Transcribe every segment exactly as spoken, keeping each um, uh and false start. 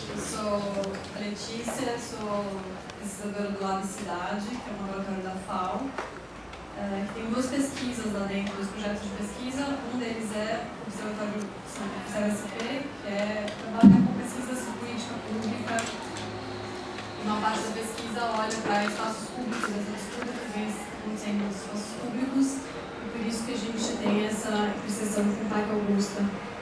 Eu sou a Letícia, sou pesquisadora do Lab Cidade, que é um laboratório da F A O. É, que tem duas pesquisas lá dentro, dois projetos de pesquisa. Um deles é o Observatório C S P, que é, trabalha com pesquisa sobre política pública. E uma parte da pesquisa olha para espaços públicos, essa disputa que vem acontecendo nos espaços públicos, e por isso que a gente tem essa interseção com o Parque Augusta.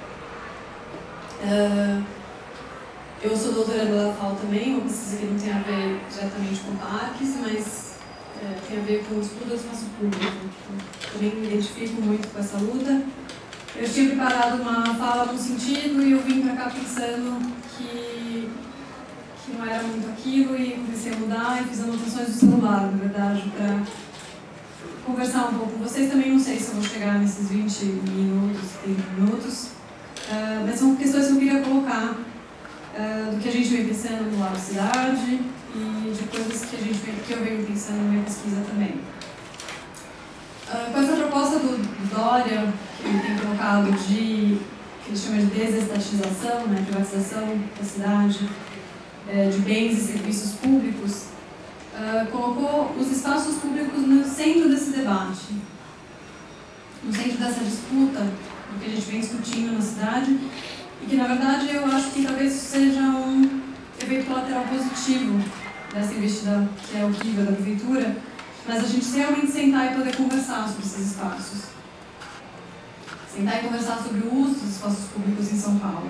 Uh, eu sou doutoranda da F A O também, uma pesquisa que não tem a ver diretamente com parques, mas É, tem a ver com o estudo do espaço público. Também me identifico muito com essa luta. Eu tinha preparado uma fala num sentido e eu vim para cá pensando que, que não era muito aquilo e comecei a mudar e fiz anotações do celular, na verdade, para conversar um pouco com vocês. Também não sei se eu vou chegar nesses vinte minutos, trinta minutos, uh, mas são questões que eu queria colocar uh, do que a gente vem pensando no Lab Cidade e de coisas que, a gente vem, que eu venho pensando na minha pesquisa também. Uh, com essa proposta do Dória, que ele tem colocado de, que ele chama de desestatização, né, privatização da cidade, é, de bens e serviços públicos, uh, colocou os espaços públicos no centro desse debate, no centro dessa disputa, do que a gente vem discutindo na cidade, e que, na verdade, eu acho que talvez seja um efeito colateral positivo dessa investida que é horrível da prefeitura, mas a gente realmente sentar e poder conversar sobre esses espaços. Sentar e conversar sobre o uso dos espaços públicos em São Paulo.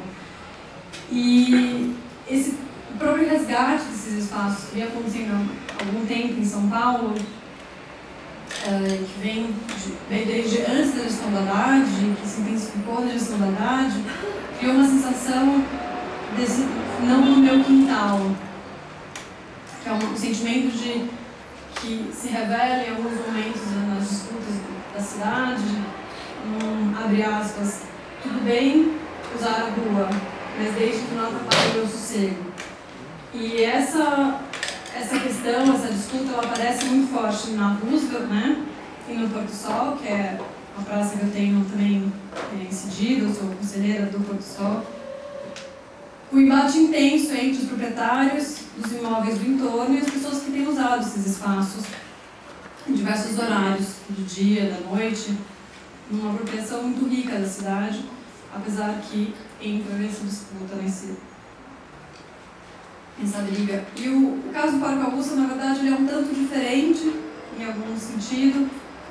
E esse o próprio resgate desses espaços que vem acontecendo há algum tempo em São Paulo, é, que vem, de, vem desde antes da gestão da Haddad, que se intensificou na gestão da Haddad, criou uma sensação desse não no meu quintal, que é um, um sentimento de que se revela em alguns momentos nas disputas da cidade, um, abre aspas, tudo bem usar a rua, mas desde que não atrapalhe o meu sossego. E essa, essa questão, essa disputa, ela aparece muito forte na Roosevelt, né, e no Porto Sol, que é uma praça que eu tenho também é, incidido, eu sou conselheira do Porto Sol. O embate intenso entre os proprietários dos imóveis do entorno e as pessoas que têm usado esses espaços em diversos horários, do dia, da noite, numa apropriação muito rica da cidade, apesar que entra nessa disputa, nesse, nessa briga. E o, o caso do Parque Augusta, na verdade, ele é um tanto diferente, em algum sentido,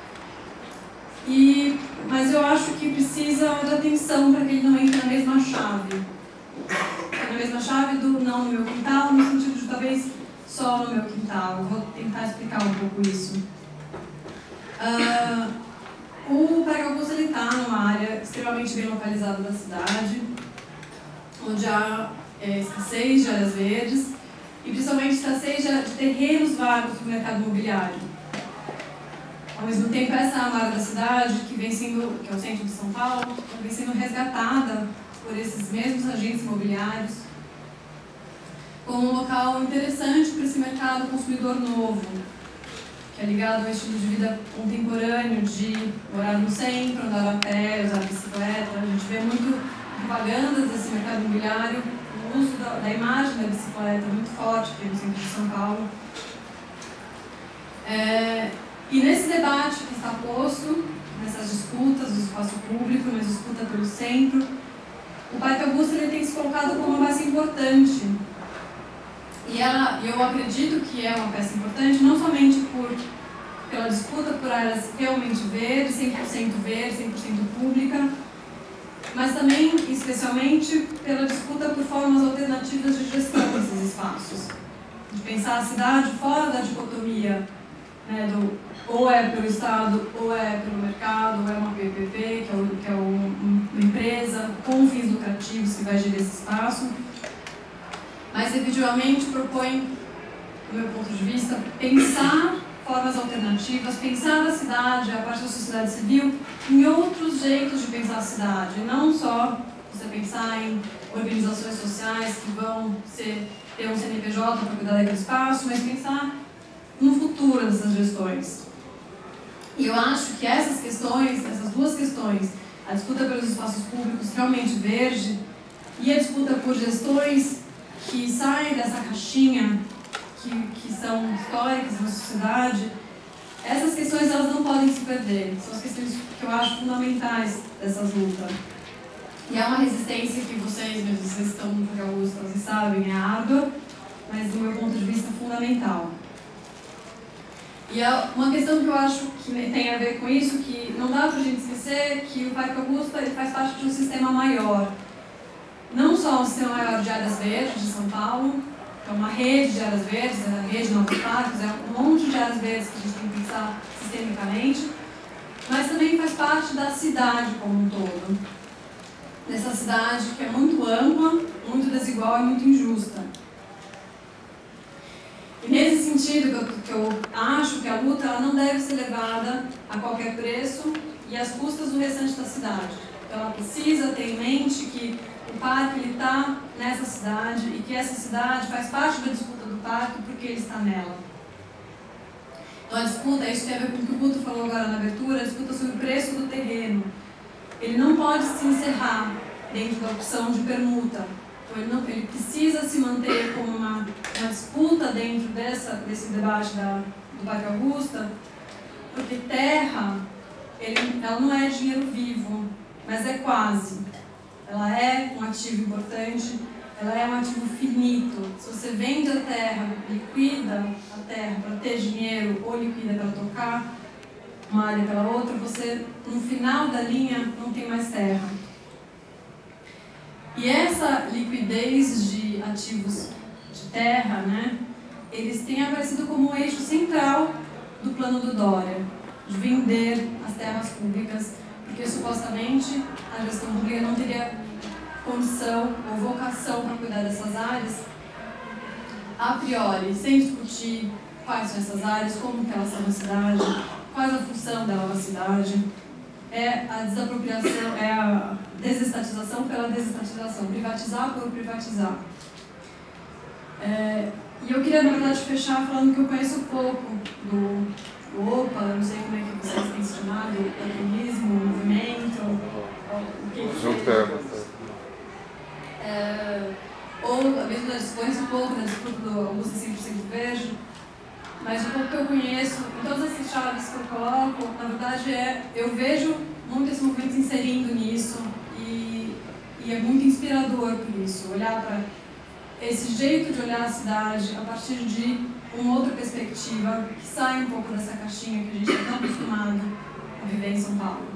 e, mas eu acho que precisa de atenção para que ele não entre na mesma chave. Na mesma chave do não no meu quintal, no sentido de talvez só no meu quintal. Vou tentar explicar um pouco isso. Uh, o Parque Augusta está numa área extremamente bem localizada da cidade, onde há é, escassez de áreas verdes e principalmente escassez de, de terrenos vagos para o mercado imobiliário. Ao mesmo tempo, essa é a área da cidade, que, vem sendo, que é o centro de São Paulo, vem sendo resgatada por esses mesmos agentes imobiliários, como um local interessante para esse mercado consumidor novo, que é ligado ao estilo de vida contemporâneo de morar no centro, andar a pé, usar bicicleta. A gente vê muito propagandas desse mercado imobiliário, o uso da, da imagem da bicicleta muito forte aqui no centro de São Paulo. É, e nesse debate que está posto, nessas disputas do espaço público, na disputa pelo centro, o Parque Augusta ele tem se colocado como uma peça importante. E ela, eu acredito que é uma peça importante, não somente por, pela disputa por áreas realmente verdes, cem por cento verde, cem por cento pública, mas também, especialmente, pela disputa por formas alternativas de gestão desses espaços. De pensar a cidade fora da dicotomia, né, do ou é pelo Estado, ou é pelo mercado, ou é uma P P P, que é, o, que é um, uma empresa com fins lucrativos que vai gerir esse espaço. Mas, efetivamente, propõe, do meu ponto de vista, pensar formas alternativas, pensar a cidade, a parte da sociedade civil, em outros jeitos de pensar a cidade. Não só você pensar em organizações sociais que vão ser, ter um C N P J para cuidar daquele espaço, mas pensar no futuro dessas gestões. E eu acho que essas questões, essas duas questões, a disputa pelos espaços públicos realmente verde e a disputa por gestões que saem dessa caixinha, que, que são históricas na sociedade, essas questões elas não podem se perder. São as questões que eu acho fundamentais dessas lutas. E é uma resistência que vocês, mesmo vocês estão no Parque Augusta, vocês sabem, é árdua, mas do meu ponto de vista fundamental. E é uma questão que eu acho que tem a ver com isso, que não dá para a gente esquecer que o Parque Augusta ele faz parte de um sistema maior. Não só um sistema maior de áreas verdes de São Paulo, que é uma rede de áreas verdes, é a rede de novos parques, é um monte de áreas verdes que a gente tem que pensar sistemicamente, mas também faz parte da cidade como um todo. Dessa cidade que é muito ampla, muito desigual e muito injusta. E nesse sentido, que eu, que eu acho que a luta ela não deve ser levada a qualquer preço e às custas do restante da cidade. Então ela precisa ter em mente que o parque está nessa cidade e que essa cidade faz parte da disputa do parque porque ele está nela. Então a disputa, isso tem a ver com o que o Guto falou agora na abertura, a disputa sobre o preço do terreno. Ele não pode se encerrar dentro da opção de permuta. Então ele, não, ele precisa se manter como uma, uma disputa dentro dessa, desse debate da, do Parque Augusta, porque terra, ele, ela não é dinheiro vivo, mas é quase. Ela é um ativo importante, ela é um ativo finito. Se você vende a terra, liquida a terra para ter dinheiro ou liquida para trocar uma área pela outra, você, no final da linha, não tem mais terra. E essa liquidez de ativos de terra, né, eles têm aparecido como um eixo central do plano do Dória, de vender as terras públicas, porque supostamente a gestão pública não teria condição ou vocação para cuidar dessas áreas a priori, sem discutir quais são essas áreas, como que elas são na cidade, qual é a função dela na cidade. É a desapropriação, é a desestatização pela desestatização, privatizar por privatizar. É, e eu queria, na verdade, fechar falando que eu conheço pouco do, do OPA, não sei como é que vocês têm se chamado, atomismo, movimento, o que que seja. É, ou mesmo eu conheço um pouco da disputa do Augusta cem por cento Verde, mas o pouco que eu conheço, em todas essas chaves que eu coloco, na verdade é, eu vejo muito esse movimento se inserindo nisso e, e é muito inspirador por isso, olhar para esse jeito de olhar a cidade a partir de uma outra perspectiva que sai um pouco dessa caixinha que a gente está tão acostumado a viver em São Paulo.